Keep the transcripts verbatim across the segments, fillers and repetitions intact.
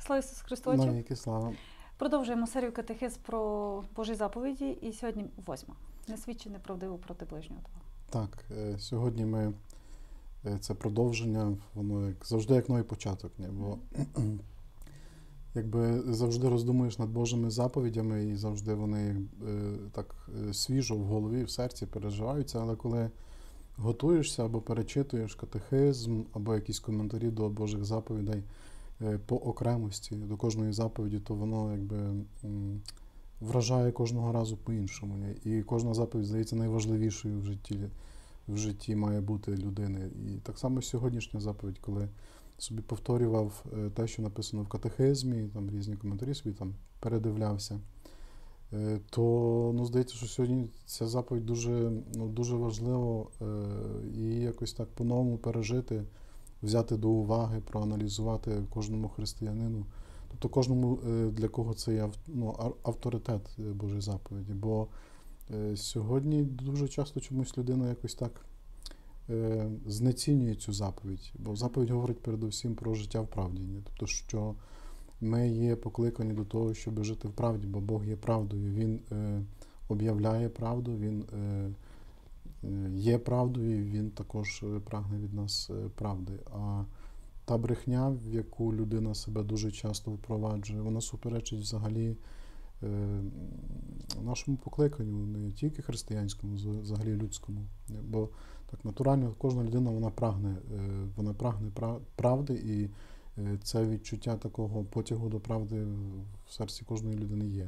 Слава Ісусу Христу! Навіки слава! Продовжуємо серію катехиз про Божі заповіді, і сьогодні восьма. Не свідчи неправдиво проти ближнього твого. Так, сьогодні ми, це продовження, воно як завжди як новий початок. Не? Бо якби завжди роздумуєш над Божими заповідями, і завжди вони так свіжо в голові, в серці переживаються, але коли готуєшся або перечитуєш катехизм, або якісь коментарі до Божих заповідей по окремості, до кожної заповіді, то воно якби вражає кожного разу по-іншому. І кожна заповідь здається найважливішою в житті, в житті має бути людини. І так само сьогоднішня заповідь, коли собі повторював те, що написано в катехизмі, там різні коментарі собі там передивлявся, то, ну, здається, що сьогодні ця заповідь дуже, ну, дуже важливо і якось так по-новому пережити, взяти до уваги, проаналізувати кожному християнину. Тобто кожному, для кого це є, ну, авторитет Божої заповіді. Бо сьогодні дуже часто чомусь людина якось так знецінює цю заповідь. Бо заповідь говорить передусім про життя в правді. Тобто, що ми є покликані до того, щоб жити в правді, бо Бог є правдою. Він е, об'являє правду, Він е, є правдою, і Він також прагне від нас правди. А та брехня, в яку людина себе дуже часто впроваджує, вона суперечить взагалі е, нашому покликанню, не тільки християнському, взагалі людському. Бо так натурально кожна людина, вона прагне, е, вона прагне правди, і це відчуття такого потягу до правди в серці кожної людини є.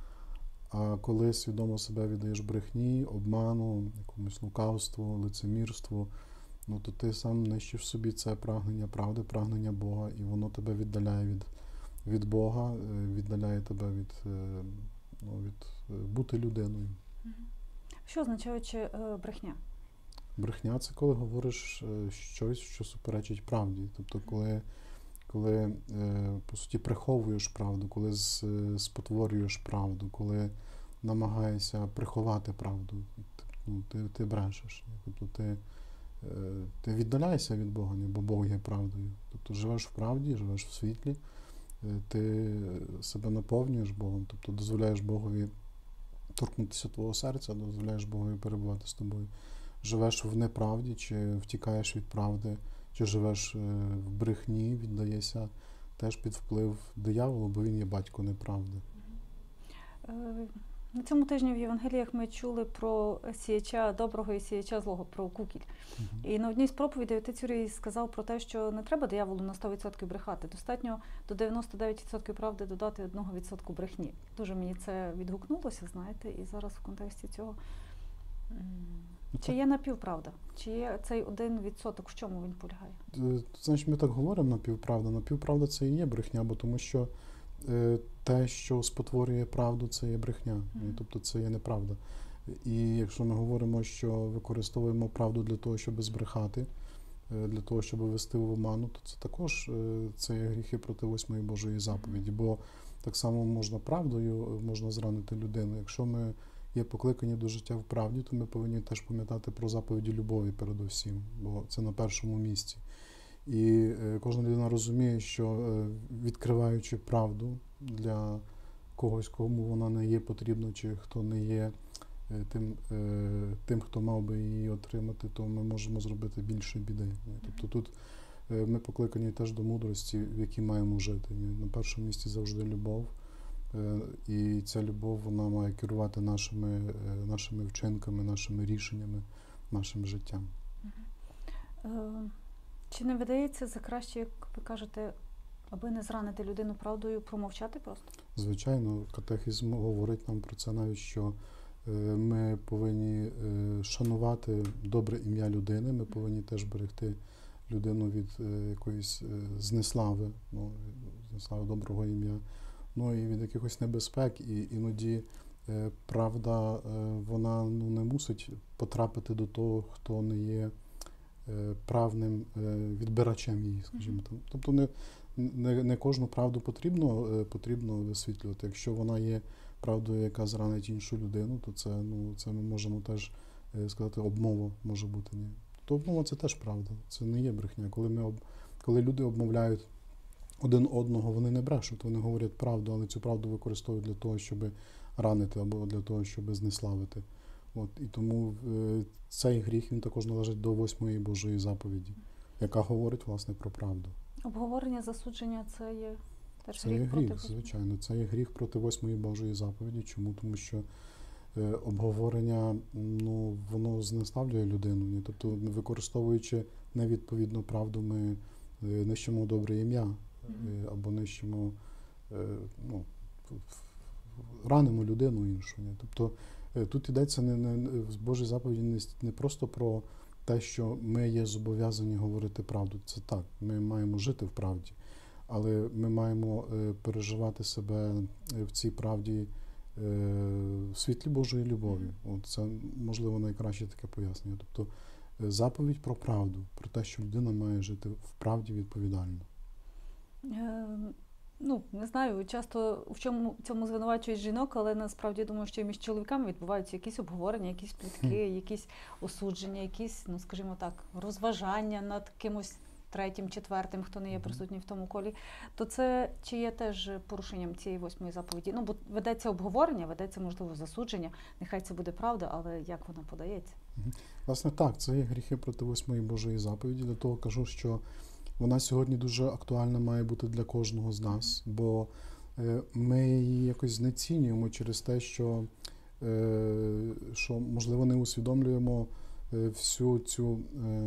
А коли свідомо себе віддаєш брехні, обману, якомусь лукавству, лицемірству, ну то ти сам нищиш собі це прагнення правди, прагнення Бога, і воно тебе віддаляє від, від Бога, віддаляє тебе від, ну, від бути людиною. Що означає брехня? Брехня – це коли говориш щось, що суперечить правді. Тобто, коли коли, по суті, приховуєш правду, коли спотворюєш правду, коли намагаєшся приховати правду, ну, ти, ти брешеш. Тобто ти, ти віддаляєшся від Бога, бо Бог є правдою. Тобто живеш в правді, живеш в світлі, ти себе наповнюєш Богом, тобто дозволяєш Богові торкнутися твого серця, дозволяєш Богові перебувати з тобою. Живеш в неправді чи втікаєш від правди, чи живеш в брехні, віддаєшся теж під вплив дияволу, бо він є батько неправди. На цьому тижні в Євангеліях ми чули про сіяча доброго і сіяча злого, про кукіль. Uh-huh. І на одній з проповідей отець Юрій сказав про те, що не треба дияволу на сто відсотків брехати. Достатньо до дев'яносто дев'ять відсотків правди додати один відсоток брехні. Дуже мені це відгукнулося, знаєте, і зараз в контексті цього. Чи є напівправда? Чи є цей один відсоток? В чому він полягає? Знаєш, ми так говоримо напівправда. Напівправда – це і є брехня, бо тому що е, те, що спотворює правду, це є брехня. Mm-hmm. Тобто це є неправда. І якщо ми говоримо, що використовуємо правду для того, щоб збрехати, е, для того, щоб ввести в оману, то це також е, це є гріхи проти восьмої Божої заповіді. Mm-hmm. Бо так само можна правдою, можна зранити людину. Якщо ми є покликані до життя в правді, то ми повинні теж пам'ятати про заповіді любові передусім, бо це на першому місці. І кожна людина розуміє, що відкриваючи правду для когось, кому вона не є потрібна, чи хто не є тим, тим, хто мав би її отримати, то ми можемо зробити більше біди. Тобто тут ми покликані теж до мудрості, в якій маємо жити. На першому місці завжди любов. І ця любов, вона має керувати нашими, нашими вчинками, нашими рішеннями, нашим життям. Чи не видається за краще, як ви кажете, аби не зранити людину правдою, промовчати просто? Звичайно, катехизм говорить нам про це навіть, що ми повинні шанувати добре ім'я людини, ми повинні теж берегти людину від якоїсь знеслави, ну, знеслави доброго ім'я. Ну і від якихось небезпек, і іноді е, правда, е, вона ну, не мусить потрапити до того, хто не є е, правним е, відбирачем її, скажімо так. Тобто не, не, не кожну правду потрібно, е, потрібно висвітлювати. Якщо вона є правдою, яка зранить іншу людину, то це, ну, це ми можемо теж е, сказати, обмова може бути. Ні. То обмова – це теж правда, це не є брехня. Коли, ми об, коли люди обмовляють один одного вони не брешуть, вони говорять правду, але цю правду використовують для того, щоб ранити або для того, щоб знеславити. От, і тому е, цей гріх, він також належить до восьмої Божої заповіді, яка говорить, власне, про правду. Обговорення, засудження – це є теж Це гріх є проти гріх, Божого? звичайно. Це є гріх проти восьмої Божої заповіді. Чому? Тому що е, обговорення, ну, воно знеславлює людину. Ні? Тобто, використовуючи невідповідну правду, ми е, нищимо добре ім'я, е, або нищимо, е, ну, ранимо людину іншу. Ні? Тобто, е, тут йдеться не, не, в Божій заповіді не, не просто про те, що ми є зобов'язані говорити правду. Це так, ми маємо жити в правді. Але ми маємо е, переживати себе в цій правді е, в світлі Божої любові. От це, можливо, найкраще таке пояснення. Тобто е, заповідь про правду, про те, що людина має жити в правді відповідально. Е, ну, не знаю, часто в чому цьому звинувачують жінок, але насправді думаю, що і між чоловіками відбуваються якісь обговорення, якісь плітки, якісь осудження, якісь, ну, скажімо так, розважання над кимось третім, четвертим, хто не є присутній в тому колі, то це чи є теж порушенням цієї восьмої заповіді? Ну, бо ведеться обговорення, ведеться, можливо, засудження, нехай це буде правда, але як вона подається? Власне, так, це є гріхи проти восьмої Божої заповіді. Для того кажу, що вона сьогодні дуже актуальна має бути для кожного з нас, бо ми її якось знецінюємо через те, що, що можливо, не усвідомлюємо всю цю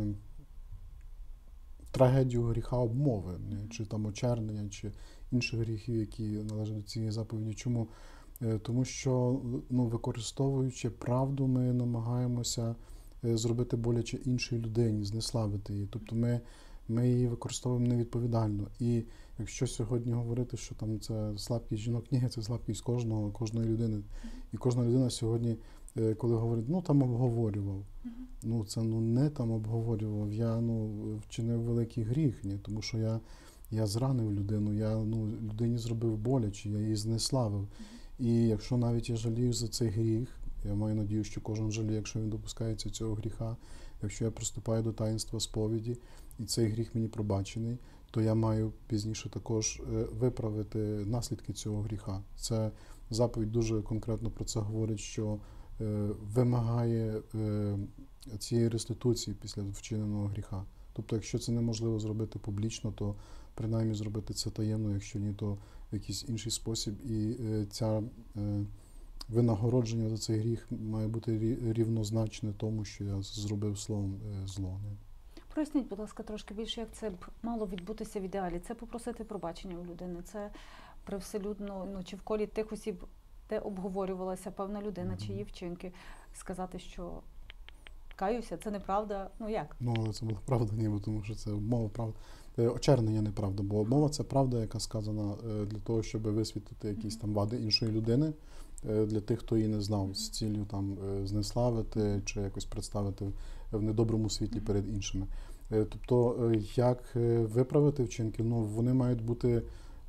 трагедію гріха обмови, чи там очернення, чи інших гріхів, які належать до цієї заповіді. Чому? Тому що, ну, використовуючи правду, ми намагаємося зробити боляче іншій людині, знеславити її. Тобто ми, ми її використовуємо невідповідально. І якщо сьогодні говорити, що там це слабкість жінок, ні, це слабкість кожного, кожної людини. І кожна людина сьогодні, коли говорить, ну там обговорював. Mm-hmm. Ну це ну не там обговорював, я ну вчинив великий гріх, ні, тому що я, я зранив людину, я ну людині зробив боляче, я її знеславив. Mm-hmm. І якщо навіть я жалію за цей гріх, я маю надію, що кожен жаліє, якщо він допускається цього гріха, якщо я приступаю до таїнства сповіді, і цей гріх мені пробачений, то я маю пізніше також виправити наслідки цього гріха. Це заповідь дуже конкретно про це говорить, що вимагає цієї реституції після вчиненого гріха. Тобто, якщо це неможливо зробити публічно, то принаймні зробити це таємно, якщо ні, то в якийсь інший спосіб. І ця винагородження за цей гріх має бути рівнозначне тому, що я зробив словом зло. Проясніть, будь ласка, трошки більше, як це б мало відбутися в ідеалі. Це попросити пробачення у людини, це привселюдно, ну, чи в колі тих осіб, де обговорювалася певна людина, чи її вчинки, сказати, що каюся, це неправда, ну як? Ну, але це була правда, ні, бо тому що це обмова правда. Очернення неправда, бо обмова – це правда, яка сказана для того, щоб висвітлити якісь там вади іншої людини, для тих, хто її не знав, з ціллю там знеславити чи якось представити в недоброму світлі перед іншими. Тобто, як виправити вчинки? Ну, вони мають бути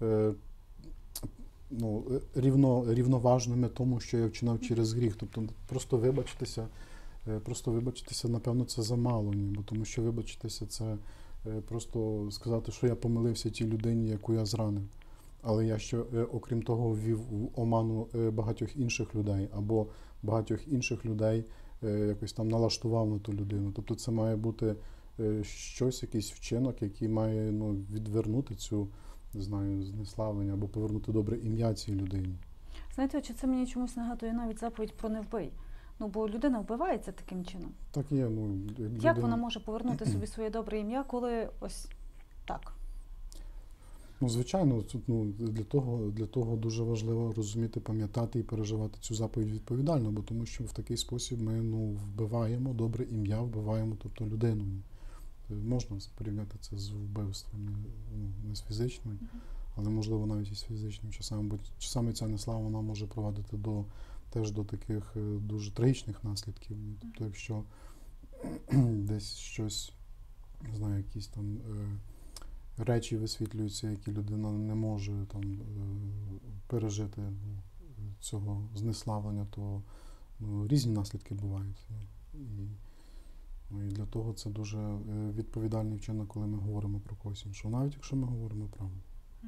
ну, рівно, рівноважними тому, що я вчинав через гріх. Тобто, просто вибачитися, просто вибачитися, напевно, це замало, ні, бо тому що вибачитися – це просто сказати, що я помилився тій людині, яку я зранив. Але я ще, окрім того, ввів в оману багатьох інших людей, або багатьох інших людей якось там налаштував на ту людину. Тобто це має бути щось, якийсь вчинок, який має ну, відвернути цю, не знаю, знеславлення, або повернути добре ім'я цій людині. Знаєте, чи це мені чомусь нагадує навіть заповідь про не вбий? Ну, бо людина вбивається таким чином. Так є. Ну, людина... Як вона може повернути собі своє добре ім'я, коли ось так? Ну, звичайно, тут, ну, для того, для того дуже важливо розуміти, пам'ятати і переживати цю заповідь відповідально, бо тому що в такий спосіб ми ну, вбиваємо добре ім'я, вбиваємо тобто, людину. Можна порівняти це з вбивством, ну, не з фізичним, але можливо навіть і з фізичним часами, бо часами ця неслава вона може провадити до, теж до таких дуже трагічних наслідків. Тобто, якщо десь щось, не знаю, якісь там речі висвітлюються, які людина не може там пережити цього знеславлення, то ну, різні наслідки бувають. І, ну, і для того це дуже відповідальний вчинок, коли ми говоримо про когось іншого, навіть якщо ми говоримо правду.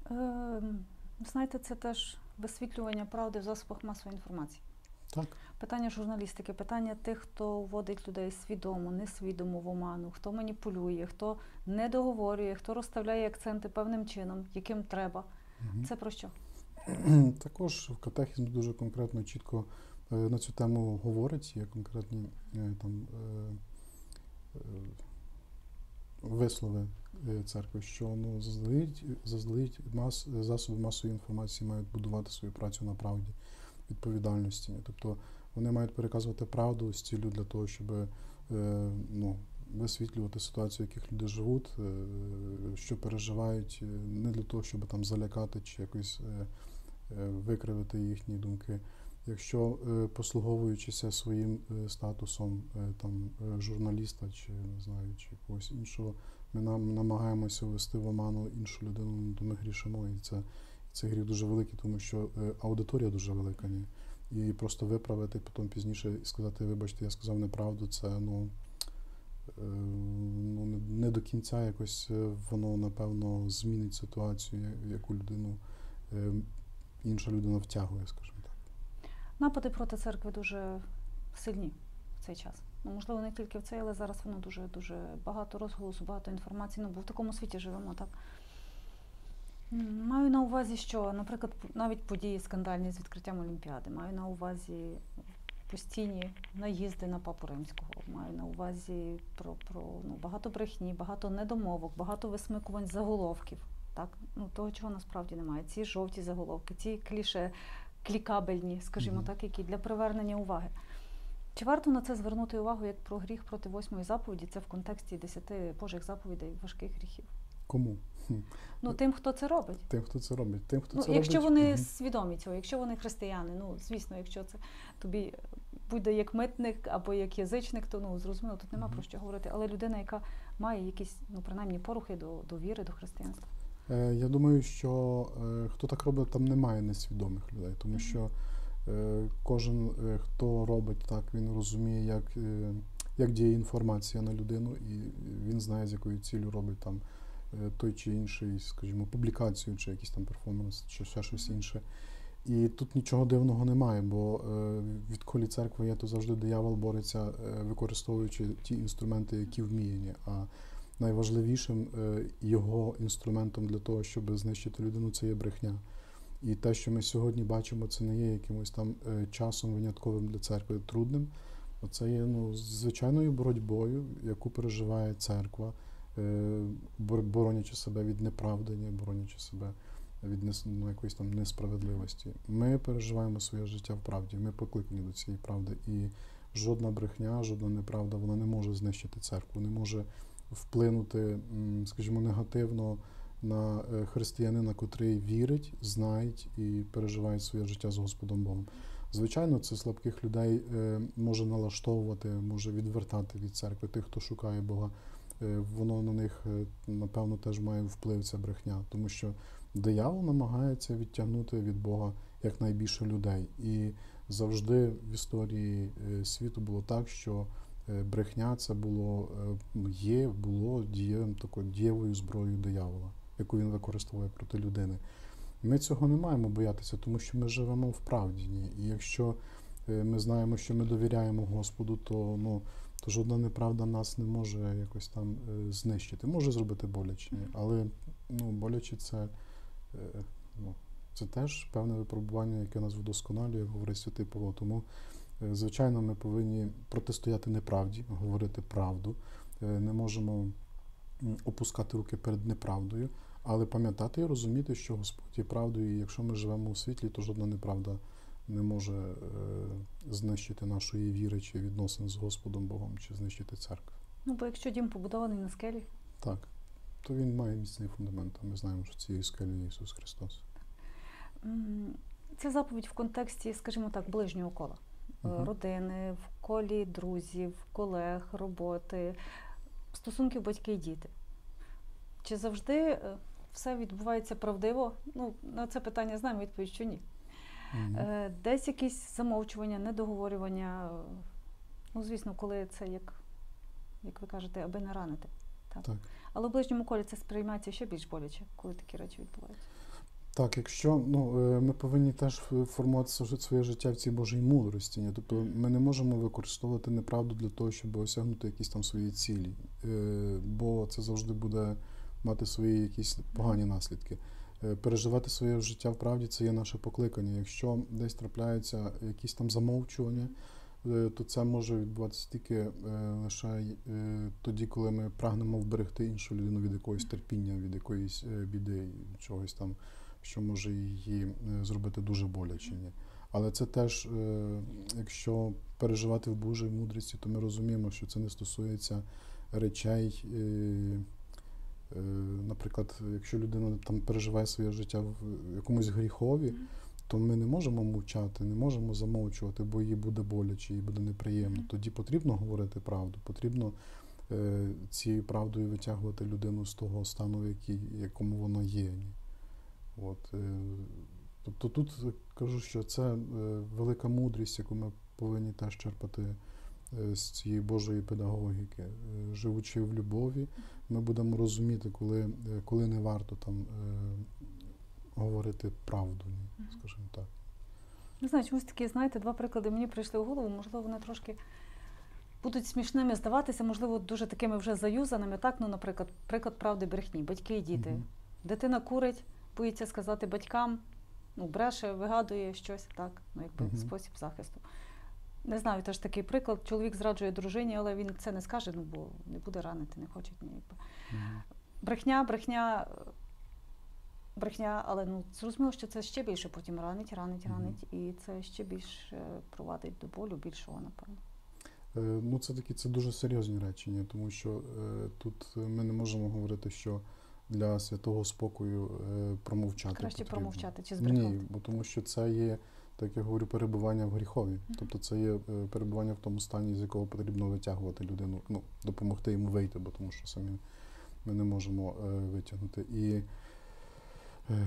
Е, знаєте, це теж висвітлювання правди в засобах масової інформації. Так. Питання журналістики, питання тих, хто вводить людей свідомо, несвідомо в оману, хто маніпулює, хто не договорює, хто розставляє акценти певним чином, яким треба. Угу. Це про що? Також в катехізм дуже конкретно, чітко е, на цю тему говорить, є конкретні е, там е, е, вислови е, церкви, що ну, заздалегідь, заздалегідь мас, засоби масової інформації мають будувати свою працю на правді, відповідальності. Тобто вони мають переказувати правду з ціллю для того, щоб е, ну, висвітлювати ситуацію, в яких люди живуть, е, що переживають, е, не для того, щоб там залякати чи якось е, е, викривити їхні думки. Якщо, е, послуговуючися своїм е, статусом е, там, е, журналіста чи, не знаю, чи якогось іншого, ми нам намагаємося ввести в оману іншу людину, то ми грішимо. І це, це гріх дуже великий, тому що е, аудиторія дуже велика. Ні? І просто виправити, потім пізніше і сказати, вибачте, я сказав неправду, це ну, е, ну, не, не до кінця якось воно, напевно, змінить ситуацію, яку людину е, інша людина втягує, скажімо так. Напади проти церкви дуже сильні в цей час. Ну, можливо, не тільки в цей, але зараз воно дуже, дуже багато розголосу, багато інформації. Ну, бо в такому світі живемо, так? Маю на увазі, що, наприклад, навіть події скандальні з відкриттям Олімпіади. Маю на увазі постійні наїзди на Папу Римського. Маю на увазі про, про ну, багато брехні, багато недомовок, багато висмикувань заголовків. Так? Ну, того, чого насправді немає. Ці жовті заголовки, ці кліше, клікабельні, скажімо mm-hmm. так, які для привернення уваги. Чи варто на це звернути увагу, як про гріх проти восьмої заповіді? Це в контексті десяти Божих заповідей важких гріхів. Кому? Ну, тим, хто це робить. Тим, хто це робить. Тим, хто ну, це якщо робить. вони Угу. свідомі цього, якщо вони християни, ну, звісно, якщо це тобі буде як митник або як язичник, то, ну, зрозуміло, тут нема угу. про що говорити. Але людина, яка має якісь, ну, принаймні, порухи до, до віри, до християнства. Е, я думаю, що е, хто так робить, там немає несвідомих людей, тому угу. що е, кожен, е, хто робить так, він розуміє, як, е, як діє інформація на людину, і він знає, з якою ціллю робить там той чи інший, скажімо, публікацію, чи якийсь там перформанс, чи ще щось інше. І тут нічого дивного немає, бо е, відколи церква є, то завжди диявол бореться, е, використовуючи ті інструменти, які вміє. А найважливішим е, його інструментом для того, щоб знищити людину, це є брехня. І те, що ми сьогодні бачимо, це не є якимось там е, часом винятковим для церкви трудним. Це є ну, звичайною боротьбою, яку переживає церква, боронячи себе від неправдання, боронячи себе від ну, якоїсь там несправедливості. Ми переживаємо своє життя в правді, ми покликані до цієї правди. І жодна брехня, жодна неправда, вона не може знищити церкву, не може вплинути, скажімо, негативно на християнина, котрий вірить, знає і переживає своє життя з Господом Богом. Звичайно, це слабких людей може налаштовувати, може відвертати від церкви, тих, хто шукає Бога. Воно на них, напевно, теж має вплив, ця брехня, тому що диявол намагається відтягнути від Бога якнайбільше людей. І завжди в історії світу було так, що брехня це було, є, було дієм, такою дієвою зброєю диявола, яку він використовує проти людини. Ми цього не маємо боятися, тому що ми живемо в правді. І якщо ми знаємо, що ми довіряємо Господу, то, ну, то жодна неправда нас не може якось там е, знищити. Може зробити боляче, але ну, боляче це, е, ну, це теж певне випробування, яке нас вдосконалює, як говорить святий Павло. Тому, е, звичайно, ми повинні протистояти неправді, говорити правду. Е, не можемо опускати руки перед неправдою, але пам'ятати і розуміти, що Господь є правдою, і якщо ми живемо у світлі, то жодна неправда не може е, знищити нашої віри чи відносин з Господом Богом, чи знищити церкву. Ну, бо якщо дім побудований на скелі. Так, то він має міцний фундамент, а ми знаємо, що цією скелею є Ісус Христос. Це заповідь в контексті, скажімо так, ближнього кола. Uh-huh. Родини, в колі друзів, колег, роботи, стосунків батьки і діти. Чи завжди все відбувається правдиво? Ну, на це питання знаємо відповідь, що ні. Mm-hmm. Десь якісь замовчування, недоговорювання, ну, звісно, коли це, як, як ви кажете, аби не ранити. Так. Так. Але в ближньому колі це сприймається ще більш боляче, коли такі речі відбуваються. Так, якщо ну, е, ми повинні теж формувати своє життя в цій Божій мудрості. Ні? Тобто ми не можемо використовувати неправду для того, щоб осягнути якісь там свої цілі, е, бо це завжди буде мати свої якісь погані наслідки. Е, Переживати своє життя в правді – це є наше покликання. Якщо десь трапляються якісь там замовчування, е, то це може відбуватися тільки е, лише е, тоді, коли ми прагнемо вберегти іншу людину від якогось терпіння, від якоїсь е, біди, чогось там, що може її е, зробити дуже боляче. Ні. Але це теж, е, якщо переживати в Божій мудрості, то ми розуміємо, що це не стосується речей. Е, е, Наприклад, якщо людина там переживає своє життя в якомусь гріхові, то ми не можемо мовчати, не можемо замовчувати, бо їй буде боляче, їй буде неприємно. Тоді потрібно говорити правду, потрібно е, цією правдою витягувати людину з того стану, в який, якому вона є. От, е, тобто тут кажу, що це е, велика мудрість, яку ми повинні теж черпати е, з цієї Божої педагогіки. Е, живучи в любові, ми будемо розуміти, коли, е, коли не варто там е, говорити правду, ні, скажімо так. Не знаю, чомусь такі, знаєте, два приклади мені прийшли в голову, можливо, вони трошки будуть смішними здаватися, можливо, дуже такими вже заюзаними. Так, ну, наприклад, приклад правди брехні, батьки і діти. Мгм. Дитина курить, боїться сказати батькам, ну, бреше, вигадує щось, так, ну, якби Мгм. спосіб захисту. Не знаю, теж такий приклад. Чоловік зраджує дружині, але він це не скаже, ну, бо не буде ранити, не хоче. Ні, якби. Мгм. Брехня, брехня, брехня, але ну, зрозуміло, що це ще більше потім ранить, ранить, Мгм. ранить, і це ще більше провадить до болю, більшого, напевно. Е, Ну, це такі це дуже серйозні речі, ні, тому що е, тут ми не можемо говорити, що для святого спокою е, промовчати Краще потрібно. промовчати чи збрехати. Ні, бо тому що це є, так я говорю, перебування в гріхові. Мгм. Тобто це є е, перебування в тому стані, з якого потрібно витягувати людину, ну, допомогти йому вийти, бо тому що самі ми не можемо е, витягнути. І е,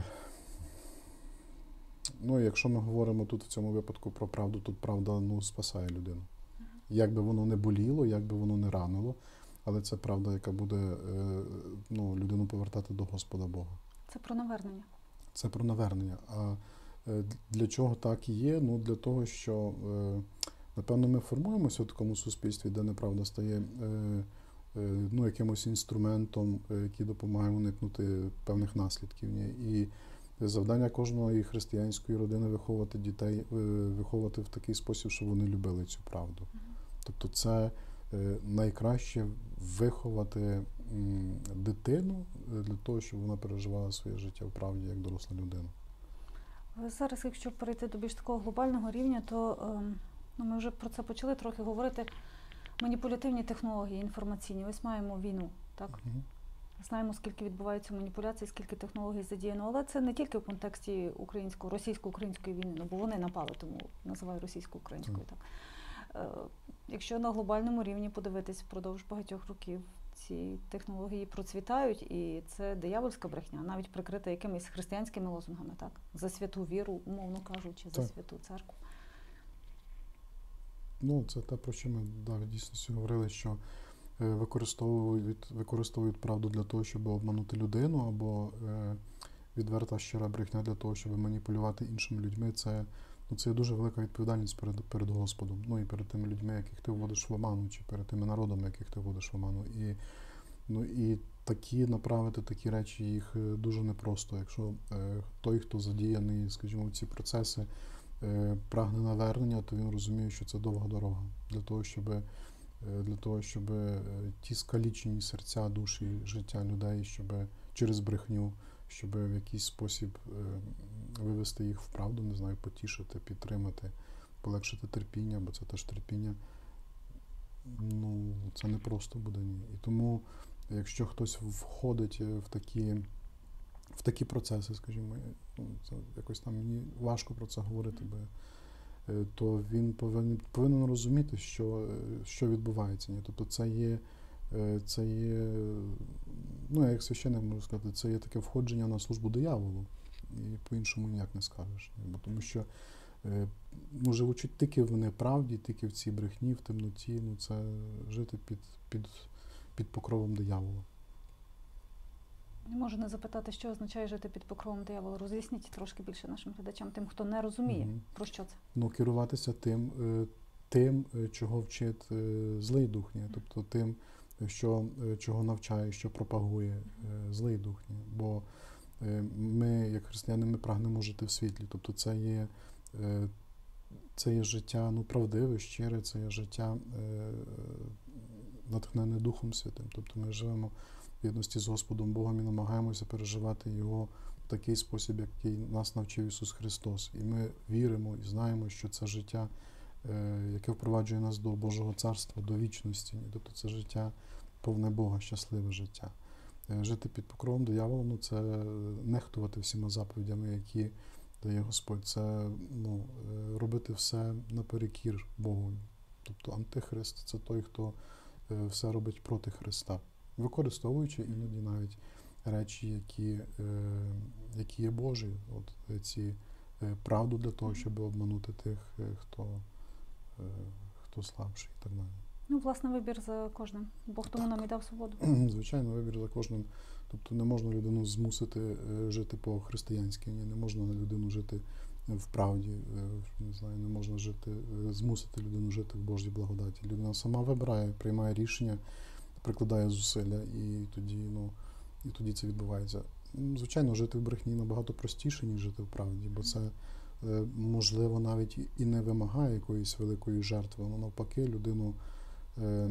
ну, якщо ми говоримо тут в цьому випадку про правду, тут правда ну, спасає людину. Як би воно не боліло, як би воно не ранило, але це правда, яка буде е, ну, людину повертати до Господа Бога. Це про навернення. Це про навернення. А е, для чого так і є? Ну, для того, що, е, напевно, ми формуємося в такому суспільстві, де неправда стає е, е, ну, якимось інструментом, е, який допомагає уникнути певних наслідків. Ні? І завдання кожної християнської родини виховувати дітей, е, виховувати в такий спосіб, щоб вони любили цю правду. Тобто це е, найкраще виховати м, дитину е, для того, щоб вона переживала своє життя в правді як доросла людина. Зараз, якщо перейти до більш такого глобального рівня, то ем, ну, ми вже про це почали трохи говорити. Маніпулятивні технології інформаційні. Ось маємо війну, так? Мгм. Знаємо, скільки відбувається маніпуляцій, скільки технологій задіяно, але це не тільки в контексті українсько російсько-української війни, ну, бо вони напали, тому називаю російсько-українською. Так. Е, Якщо на глобальному рівні подивитись, впродовж багатьох років ці технології процвітають, і це диявольська брехня, навіть прикрита якимись християнськими лозунгами, так? За святу віру, умовно кажучи, за Так. святу церкву. Ну, це те, про що ми да, в дійсності говорили, що е, використовують, використовують правду для того, щоб обманути людину, або е, відверта щира брехня для того, щоб маніпулювати іншими людьми. Це, ну, це є дуже велика відповідальність перед, перед Господом, ну і перед тими людьми, яких ти вводиш в оману, чи перед тими народами, яких ти вводиш в оману. І, ну, і такі направити такі речі їх е, дуже непросто. Якщо е, той, хто задіяний, скажімо, в ці процеси, е, прагне навернення, то він розуміє, що це довга дорога для того, щоб, е, для того, щоб е, ті скалічені серця, душі, життя людей, щоб через брехню, щоб в якийсь спосіб е, вивести їх в правду, не знаю, потішити, підтримати, полегшити терпіння, бо це теж терпіння. Ну, це не просто буде. Ні. І тому, якщо хтось входить в такі, в такі процеси, скажімо, ну, це якось там мені важко про це говорити, бо, е, то він повинен, повинен розуміти, що, е, що відбувається. Ні. Тобто це є, е, це є, ну, я як священник можу сказати, це є таке входження на службу дияволу. І по-іншому ніяк не скажеш. Ні. Бо тому що е, ну, живучи тільки в неправді, тільки в цій брехні, в темноті, ну, це жити під, під, під покровом диявола. Не можу не запитати, що означає жити під покровом диявола. Роз'ясніть трошки більше нашим глядачам, тим, хто не розуміє, Мгм. про що це. Ну, керуватися тим, е, тим, е, чого вчить е, злий дух, ні? Тобто тим, що, е, чого навчає, що пропагує е, злий дух. Ні? Бо е, ми, як християни, ми прагнемо жити в світлі. Тобто це є, е, це є життя ну, правдиве, щире, це є життя е, натхнене Духом Святим. Тобто ми живемо в єдності з Господом Богом і намагаємося переживати Його в такий спосіб, який нас навчив Ісус Христос. І ми віримо і знаємо, що це життя, е, яке впроваджує нас до Божого Царства, до вічності. Тобто це життя повне Бога, щасливе життя. Е, Жити під покровом диявола, ну, це нехтувати всіма заповідями, які дає Господь. Це ну, е, робити все наперекір Богу. Тобто антихрист – це той, хто е, все робить проти Христа, використовуючи іноді навіть речі, які, е, які є Божі, от ці е, правду для того, щоб обманути тих, е, хто, е, хто слабший і так далі. Ну, власне, вибір за кожним. Бог тому нам і дав свободу. Звичайно, вибір за кожним. Тобто не можна людину змусити е, жити по-християнськи, ні, не можна людину жити в правді, е, не знаю, не можна жити, е, змусити людину жити в Божій благодаті. Людина сама вибирає, приймає рішення, прикладає зусилля, і тоді, ну, і тоді це відбувається. Звичайно, жити в брехні набагато простіше, ніж жити в правді, бо це, е, можливо, навіть і не вимагає якоїсь великої жертви. Воно навпаки, людину, е,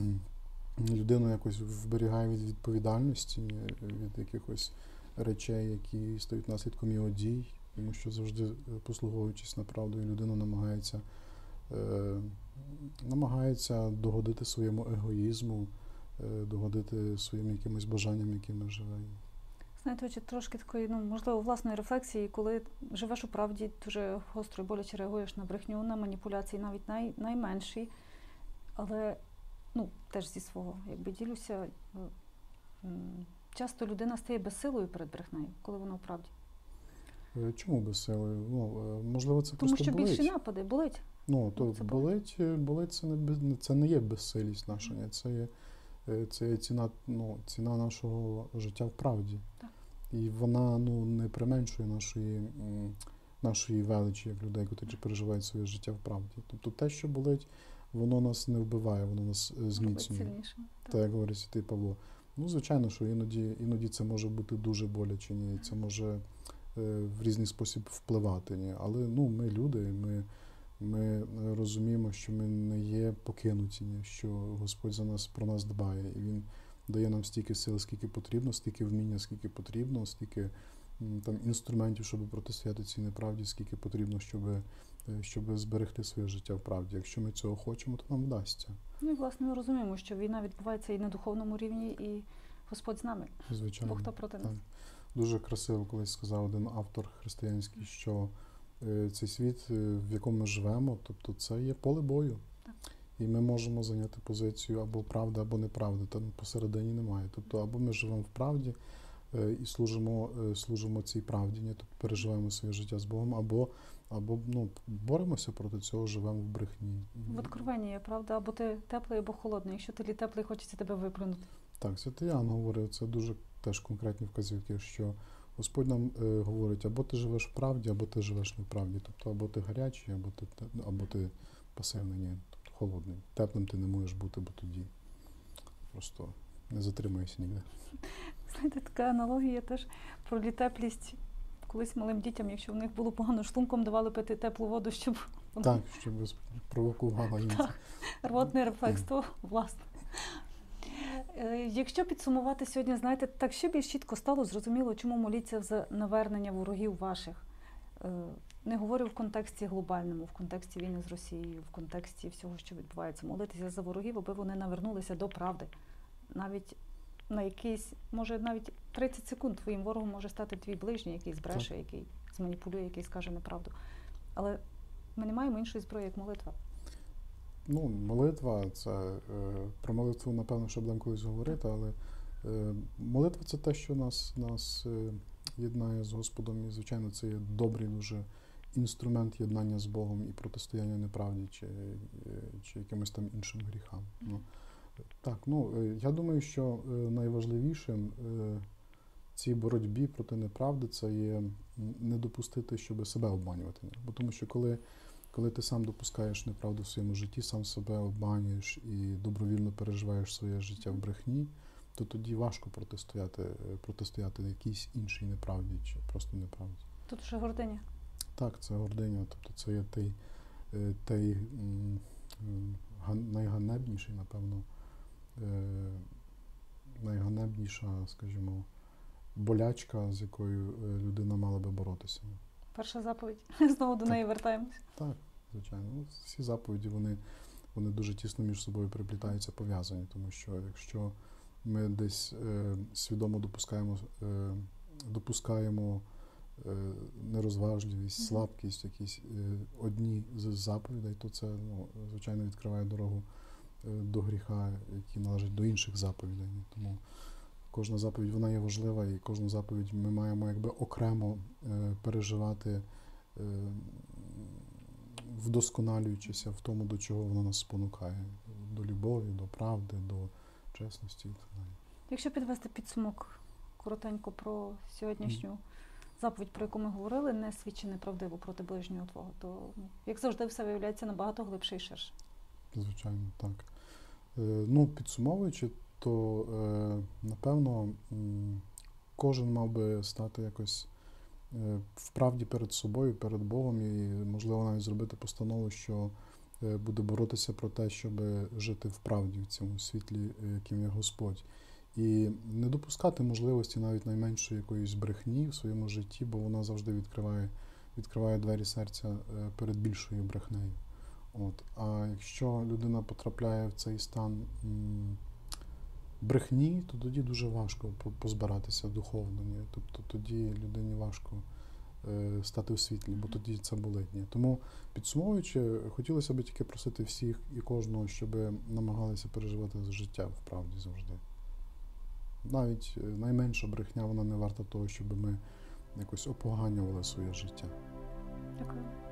людину якось вберігає від відповідальності, від якихось речей, які стають наслідком його дій, тому що завжди, послуговуючись неправдою, людина намагається, е, намагається догодити своєму егоїзму, е, догодити своїм якимось бажанням, якими живе. Знаєте, очі трошки такої, ну, можливо, власної рефлексії, коли живеш у правді, дуже гостро і боляче реагуєш на брехню, на маніпуляції, навіть най, найменші, але, ну, теж зі свого, якби ділюся, часто людина стає безсилою перед брехнею, коли вона у правді. Чому безсилою? Ну, можливо, це Тому просто що болить. більші напади, болить. Ну, то це болить, болить це не, без- це не є безсилість наша, ні, це є, е, це є ціна, ну, ціна нашого життя в правді. Так. І вона, ну, не применшує нашої, м, нашої величі, як людей, які переживають своє життя в правді. Тобто те, що болить, воно нас не вбиває, воно нас е, Робить зміцнює. сильнішим. Так. Так, як говорить святий Павло. Ну, звичайно, що іноді, іноді це може бути дуже боляче, ні, і це може е, в різний спосіб впливати. Ні. Але ну, ми люди, ми, ми розуміємо, що ми не є покинуті, ні, що Господь за нас, про нас дбає. І Він дає нам стільки сил, скільки потрібно, стільки вміння, скільки потрібно, стільки м, там, інструментів, щоб протистояти цій неправді, скільки потрібно, щоб, е, щоб зберегти своє життя в правді. Якщо ми цього хочемо, то нам вдасться. Ну і, власне, ми розуміємо, що війна відбувається і на духовному рівні, і Господь з нами. Звичайно. Бог та проти нас. Так. Дуже красиво колись сказав один автор християнський, що е, цей світ, е, в якому ми живемо, тобто це є поле бою. Так. І ми можемо зайняти позицію або правда, або неправда, там посередині немає. Тобто або ми живемо в правді е, і служимо, е, служимо цій правді, ні, тобто переживаємо своє життя з Богом, або, або ну, боремося проти цього, живемо в брехні. В откровенні є правда, або ти теплий, або холодний. Якщо ти теплий, хочеться тебе виплюнути. Так, святий Іоанн говорив, це дуже теж конкретні вказівки, що Господь нам е, говорить, або ти живеш в правді, або ти живеш не в правді. Тобто або ти гарячий, або ти, або ти пасивний, ні, тобто холодний. Теплим ти не можеш бути, бо тоді просто не затримаєшся ніде. Знаєте, така аналогія теж про літеплість. Колись малим дітям, якщо в них було погано шлунком, давали пити теплу воду, щоб Так, щоб провокувала їм. рвотний рефлекс, то власне. Е, Якщо підсумувати сьогодні, знаєте, так ще більш чітко стало зрозуміло, чому моліться за навернення ворогів ваших. Е, Не говорю в контексті глобальному, в контексті війни з Росією, в контексті всього, що відбувається. Молитися за ворогів, аби вони навернулися до правди. Навіть на якийсь, може навіть тридцять секунд твоїм ворогом може стати твій ближній, який збреше, який зманіпулює, який скаже неправду. Але ми не маємо іншої зброї, як молитва. Ну, молитва, це, е, про молитву, напевно, що будемо колись говорити, але е, молитва – це те, що нас, нас е, єднає з Господом, і, звичайно, це є добрий дуже інструмент єднання з Богом і протистояння неправді чи, е, чи якимось там іншим гріхам. Ну, так, ну, е, я думаю, що е, найважливішим, е, цій боротьбі проти неправди це є м, не допустити, щоб себе обманювати. Бо тому що коли, коли ти сам допускаєш неправду в своєму житті, сам себе обманюєш і добровільно переживаєш своє життя в брехні, то тоді важко протистояти, е, протистояти якійсь іншій неправді чи просто неправді. Тут вже гординя. Так, це гординя, тобто це є той, е, той м, м, ган- найганебніший, напевно, е, найганебніша, скажімо, болячка, з якою е, людина мала би боротися. Перша заповідь. Знову до Так. неї вертаємось. Так, звичайно. Ну, всі заповіді, вони, вони дуже тісно між собою переплітаються, пов'язані, тому що якщо ми десь е, свідомо допускаємо, е, допускаємо е, нерозважливість, Мгм. слабкість, якісь е, одні з заповідей, то це, ну, звичайно, відкриває дорогу е, до гріха, який належить до інших заповідей. Тому кожна заповідь, вона є важлива, і кожну заповідь ми маємо якби окремо е, переживати, е, вдосконалюючися в тому, до чого вона нас спонукає. До любові, до правди, до чесності і так далі. Якщо підвести підсумок коротенько про сьогоднішню заповідь, про яку ми говорили, не свідчи неправдиво проти ближнього твого, то, ну, як завжди, все виявляється набагато глибше і ширше. Звичайно, так. Е, Ну, підсумовуючи, то, е, напевно, м, кожен мав би стати якось е, в правді перед собою, перед Богом, і, можливо, навіть зробити постанову, що е, буде боротися про те, щоб жити в правді в цьому світлі, е, яким є Господь. І не допускати можливості навіть найменшої якоїсь брехні в своєму житті, бо вона завжди відкриває, відкриває двері серця е, перед більшою брехнею. От. А якщо людина потрапляє в цей стан м, брехні, то тоді дуже важко по- позбиратися духовно. Ні? Тобто тоді людині важко е, стати в світлі, бо тоді це болить. Ні? Тому, підсумовуючи, хотілося б тільки просити всіх і кожного, щоб намагалися переживати життя в правді завжди. Навіть е, найменша брехня, вона не варта того, щоб ми якось опоганювали своє життя. Дякую.